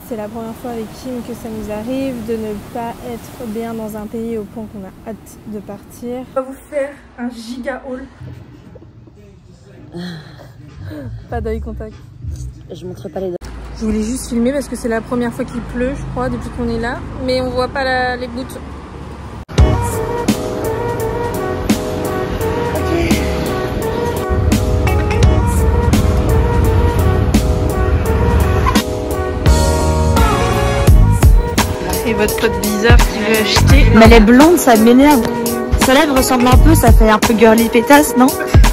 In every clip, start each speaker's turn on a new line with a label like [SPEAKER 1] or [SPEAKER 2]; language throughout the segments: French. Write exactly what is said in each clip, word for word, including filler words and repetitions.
[SPEAKER 1] C'est la première fois avec Kim que ça nous arrive de ne pas être bien dans un pays au point qu'on a hâte de partir. On va vous faire un giga haul. Pas d'œil contact.
[SPEAKER 2] Je montre pas les dents.
[SPEAKER 1] Je voulais juste filmer parce que c'est la première fois qu'il pleut, je crois, depuis qu'on est là. Mais on voit pas la, les gouttes. Et votre pote bizarre qui veut acheter.
[SPEAKER 2] Mais elle est blonde, ça m'énerve. Sa lèvre ressemble un peu, ça fait un peu girly pétasse, non?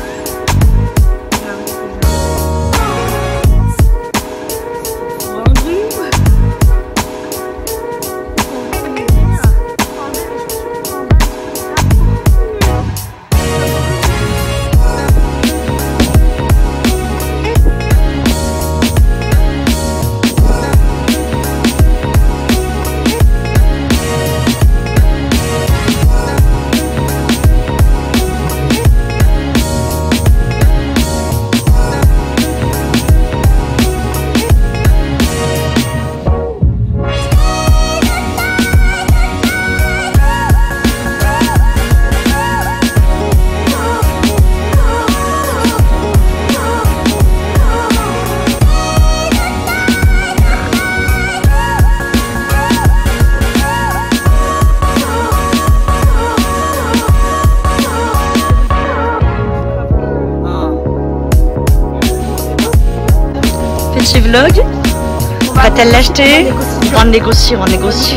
[SPEAKER 2] Petit vlog. Va-t-elle l'acheter? On va négocier, on va négocier.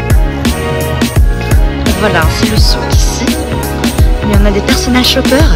[SPEAKER 2] Voilà, c'est le souk ici. Mais on a des personnages shoppers.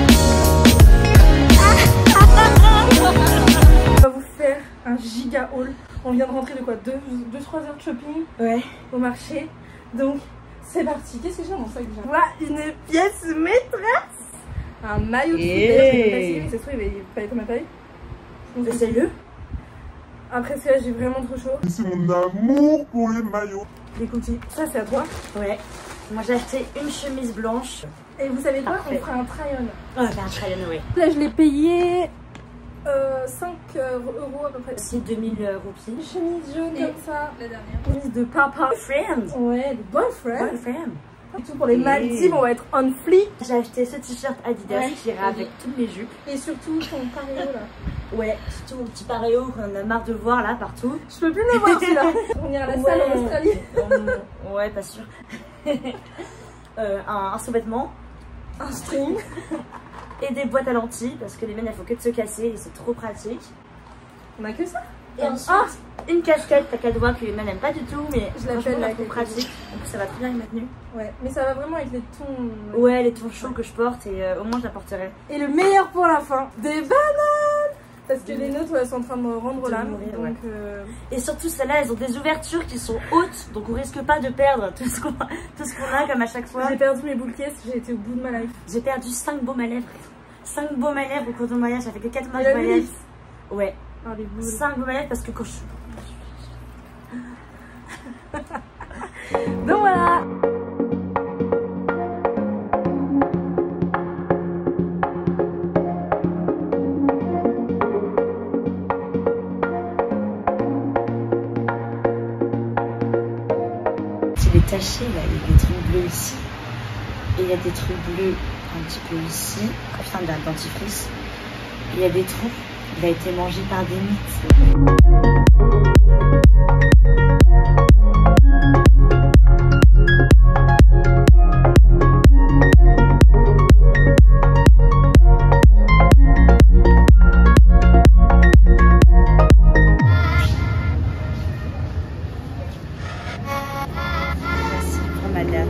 [SPEAKER 1] On va vous faire un giga haul. On vient de rentrer de quoi, deux trois heures de shopping.
[SPEAKER 2] Ouais.
[SPEAKER 1] Au marché. Donc c'est parti. Qu'est-ce que j'ai dans mon sac déjà? Voilà, une pièce maîtresse. Un maillot de foot. D'ailleurs, je sais pas si ça se trouve, il fallait être ma taille.
[SPEAKER 2] Essaye-le.
[SPEAKER 1] Après ça, j'ai vraiment trop chaud.
[SPEAKER 3] C'est mon amour pour les maillots.
[SPEAKER 1] Les cookies. Ça, c'est à toi.
[SPEAKER 2] Ouais. Moi, j'ai acheté une chemise blanche.
[SPEAKER 1] Et vous savez quoi?
[SPEAKER 2] Parfait.
[SPEAKER 1] On fera un try-on.
[SPEAKER 2] Oh, un try-on, oui.
[SPEAKER 1] Là, je l'ai payé euh, cinq euros à peu près.
[SPEAKER 2] C'est deux mille roupies.
[SPEAKER 1] Une chemise jaune
[SPEAKER 2] Et
[SPEAKER 1] comme ça. La dernière. Chemise de papa.
[SPEAKER 2] Friend.
[SPEAKER 1] Ouais, de boyfriend.
[SPEAKER 2] Boyfriend.
[SPEAKER 1] Et tout pour les Maldives, on va être on fleek.
[SPEAKER 2] J'ai acheté ce t-shirt Adidas
[SPEAKER 1] Ouais.
[SPEAKER 2] qui ira avec toutes mes jupes.
[SPEAKER 1] Et surtout ton paréo là.
[SPEAKER 2] Ouais, surtout mon petit paréo qu'on a marre de voir là partout.
[SPEAKER 1] Je peux plus le voir celui-là. On ira à la
[SPEAKER 2] Ouais.
[SPEAKER 1] salle en Australie.
[SPEAKER 2] Um, ouais, pas sûr. euh, un, un sous-vêtement,
[SPEAKER 1] Un string.
[SPEAKER 2] et des boîtes à lentilles parce que les miennes elles font que de se casser et c'est trop pratique.
[SPEAKER 1] On a que ça.
[SPEAKER 2] Et ensuite, ah, une casquette tacadois que les miennes n'aiment pas du tout, mais
[SPEAKER 1] Je l'appelle
[SPEAKER 2] franchement
[SPEAKER 1] la
[SPEAKER 2] elle est trop
[SPEAKER 1] casquette.
[SPEAKER 2] pratique. En plus, ça va très bien avec ma tenue.
[SPEAKER 1] Ouais, mais ça va vraiment avec les tons.
[SPEAKER 2] Ouais, les tons chauds que je porte et euh, au moins je la porterai.
[SPEAKER 1] Et le meilleur pour la fin, des bananes. Parce que les nôtres elles sont en train de me rendre
[SPEAKER 2] De
[SPEAKER 1] l'âme.
[SPEAKER 2] mourir,
[SPEAKER 1] Donc
[SPEAKER 2] ouais.
[SPEAKER 1] euh...
[SPEAKER 2] Et surtout celles-là, elles ont des ouvertures qui sont hautes, donc on risque pas de perdre tout ce qu'on tout ce qu'on a comme à chaque fois.
[SPEAKER 1] j'ai perdu mes boules caisses, j'ai été au bout de ma life.
[SPEAKER 2] J'ai perdu cinq baumes à lèvres. cinq baumes à lèvres au cours de mon mariage, ça fait que quatre mois
[SPEAKER 1] Et
[SPEAKER 2] de
[SPEAKER 1] la
[SPEAKER 2] mariage.
[SPEAKER 1] vis.
[SPEAKER 2] Ouais.
[SPEAKER 1] Ah, les boules.
[SPEAKER 2] cinq baumes à lèvres parce que quand je suis...
[SPEAKER 1] Donc voilà.
[SPEAKER 2] C'est les tachés là, il y a des trucs bleus ici. Et il y a des trucs bleus un petit peu ici. Enfin, d'un dentifrice. Et il y a des trous. Il a été mangé par des mites. Merci pour madame.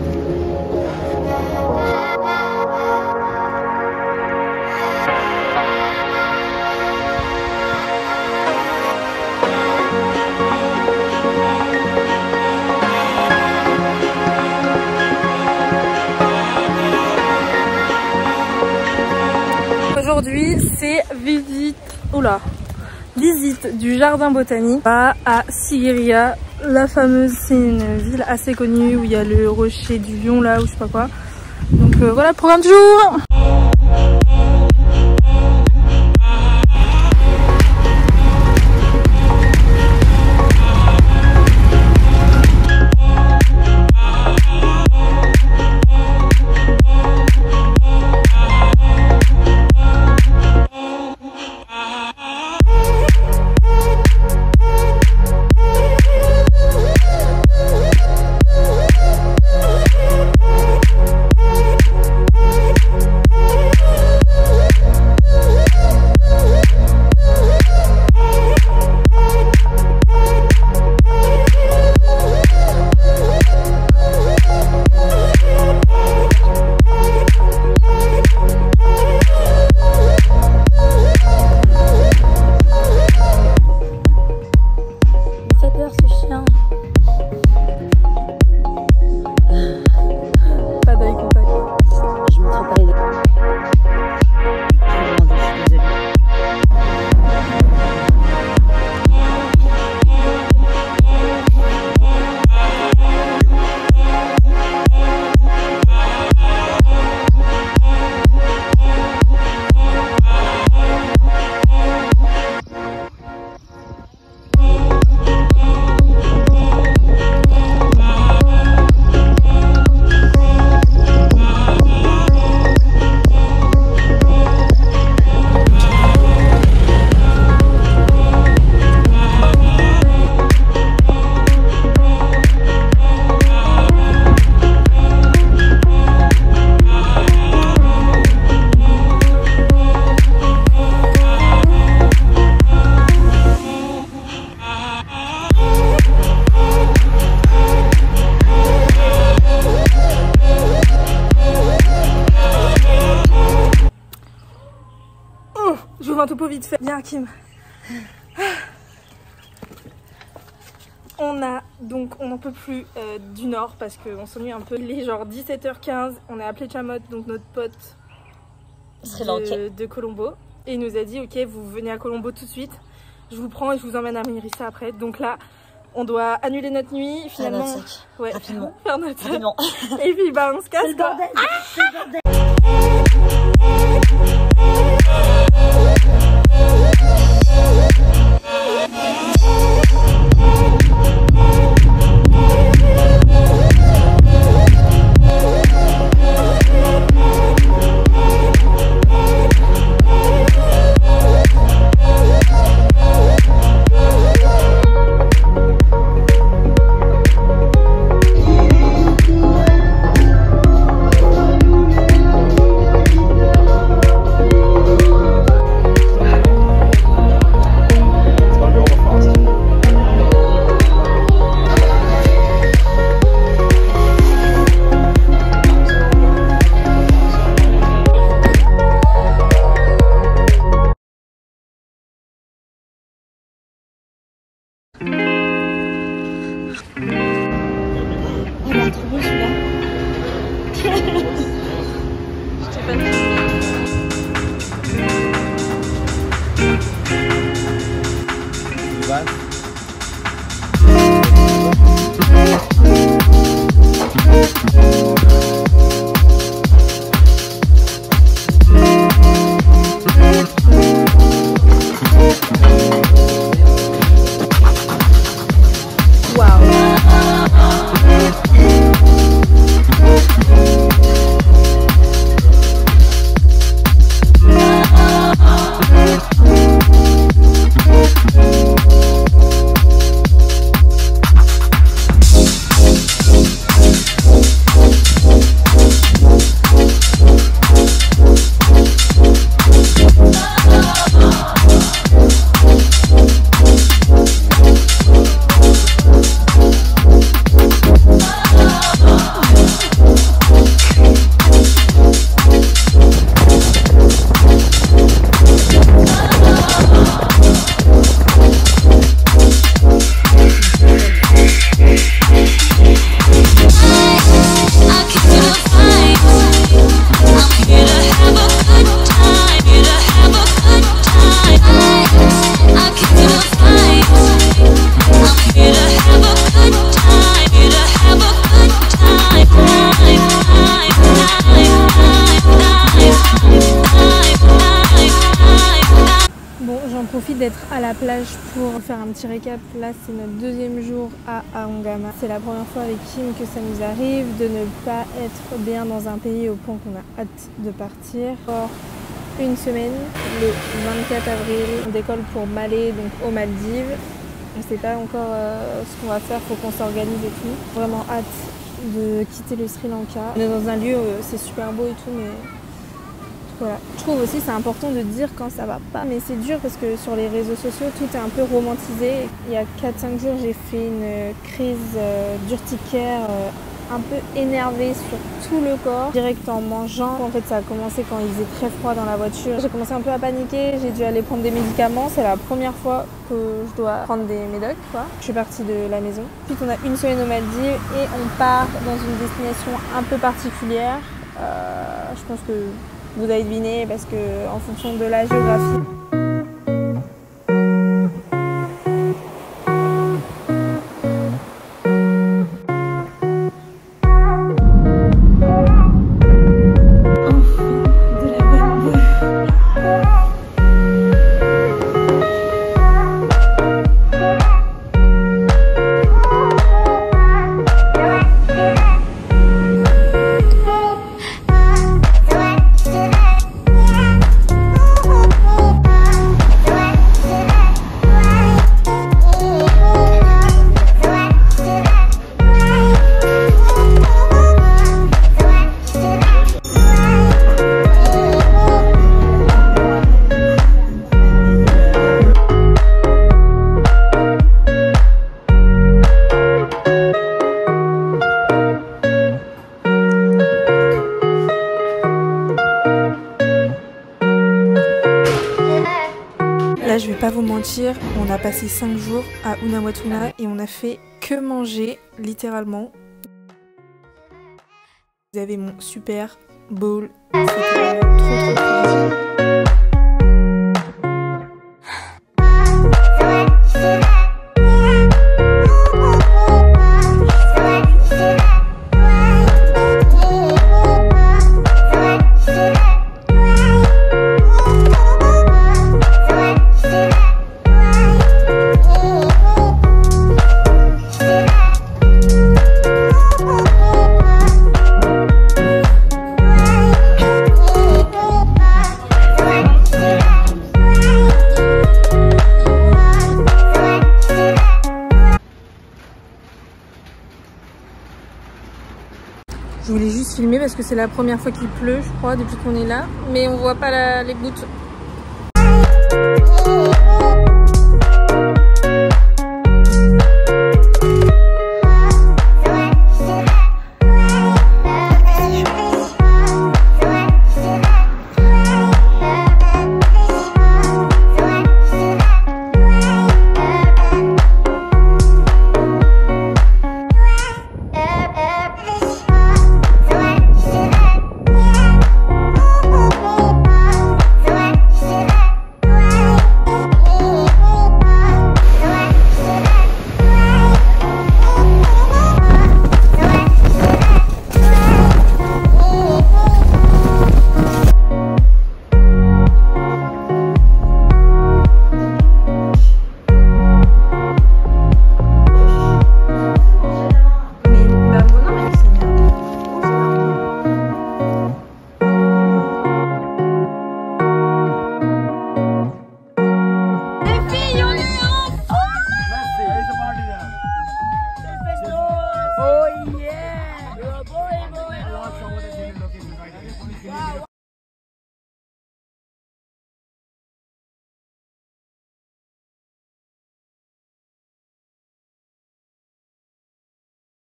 [SPEAKER 1] Aujourd'hui, c'est visite, oula, visite du jardin botanique à, à Sigiriya. La fameuse, c'est une ville assez connue où il y a le rocher du lion là, ou je sais pas quoi. Donc euh, voilà le programme du jour. topo vite fait. Bien Kim. On a donc, on n'en peut plus euh, du nord parce qu'on s'ennuie un peu. Il est genre dix-sept heures quinze, on est appelé Chamot, donc notre pote de, de Colombo. Et il nous a dit ok, vous venez à Colombo tout de suite, je vous prends et je vous emmène à Mérissa après. Donc là, on doit annuler notre nuit finalement.
[SPEAKER 2] Faire notre sac.
[SPEAKER 1] Ouais,
[SPEAKER 2] rapidement.
[SPEAKER 1] Faire notre sac.
[SPEAKER 2] Rapidement.
[SPEAKER 1] Et puis bah on se casse.
[SPEAKER 2] C'est le bordel.
[SPEAKER 1] Ah,
[SPEAKER 2] c'est le bordel.
[SPEAKER 1] D'être à la plage pour faire un petit récap. Là c'est notre deuxième jour à Aongama. C'est la première fois avec Kim que ça nous arrive de ne pas être bien dans un pays au point qu'on a hâte de partir. Pour une semaine, le vingt-quatre avril, on décolle pour Malé, donc aux Maldives. On ne sait pas encore euh, ce qu'on va faire, faut qu'on s'organise et tout. Vraiment hâte de quitter le Sri Lanka. On est dans un lieu, euh, c'est super beau et tout, mais voilà. Je trouve aussi c'est important de dire quand ça va pas, mais c'est dur parce que sur les réseaux sociaux tout est un peu romantisé. Il y a quatre cinq jours j'ai fait une crise euh, d'urticaire euh, un peu énervée sur tout le corps, direct en mangeant. En fait ça a commencé quand il faisait très froid dans la voiture. J'ai commencé un peu à paniquer, j'ai dû aller prendre des médicaments. C'est la première fois que je dois prendre des médocs quoi. Je suis partie de la maison. Ensuite on a une semaine aux Maldives et on part dans une destination un peu particulière. Euh, je pense que vous avez deviné parce que en fonction de la géographie. vais pas vous mentir, on a passé cinq jours à Unawatuna et on a fait que manger, littéralement. Vous avez mon super bowl, c'était trop trop cool. Je voulais juste filmer parce que c'est la première fois qu'il pleut, je crois, depuis qu'on est là. Mais on voit pas la, les gouttes.